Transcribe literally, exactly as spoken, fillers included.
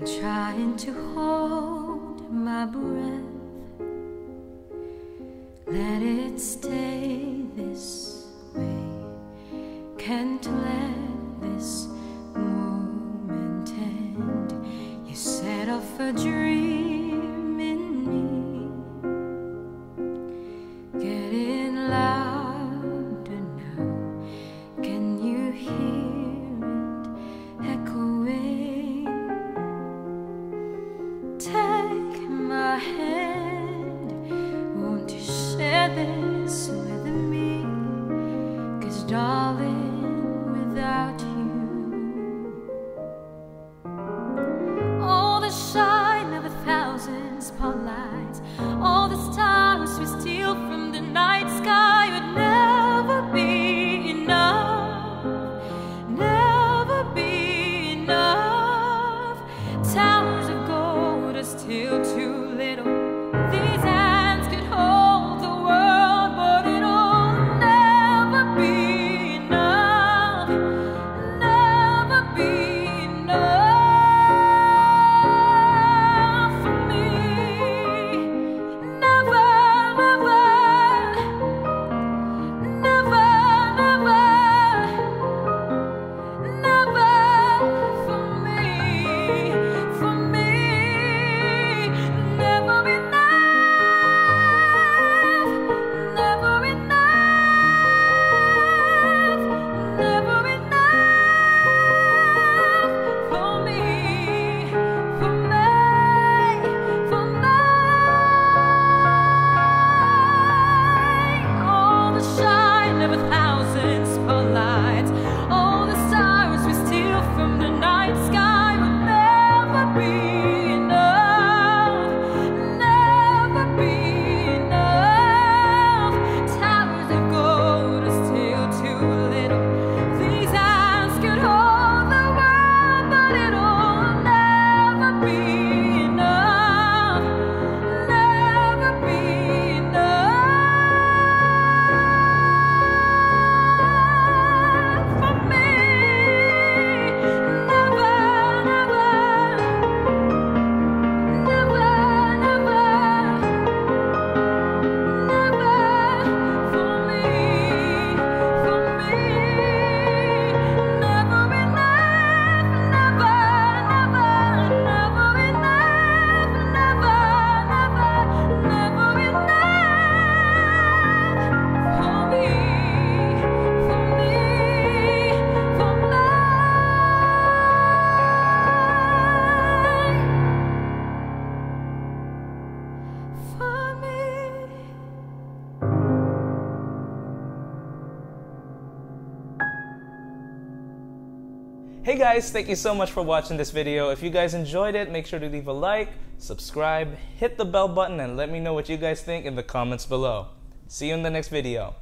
Trying to hold my breath, let it stay this way. Can't let this moment end. You set off a dream in me, getting louder now. Can you hear it echoing? Take my hand, won't you share this with me? 'Cause darling, without you, all the shine of a thousand spotlights, all the stars we steal from the night sky would never be enough, never be enough. Towers of gold are still too little. These hands could hold the world, but it'll never be enough, never be enough for me. Never, never, never, never, never for me, for me. Never enough, never enough, never enough for me, for me, for me. All the shine of a thousand spotlights, all the stars we steal from the night sky would never be enough, never be enough. Towers of gold are still too little. These hands could hold the world, but it'll never be enough, never be enough for me. Never, never, never, never, never for me, for me. Never enough, never, never, never enough, never, never, never enough for me, for me, for me. For me. Hey guys, thank you so much for watching this video. If you guys enjoyed it, make sure to leave a like, subscribe, hit the bell button, and let me know what you guys think in the comments below. See you in the next video.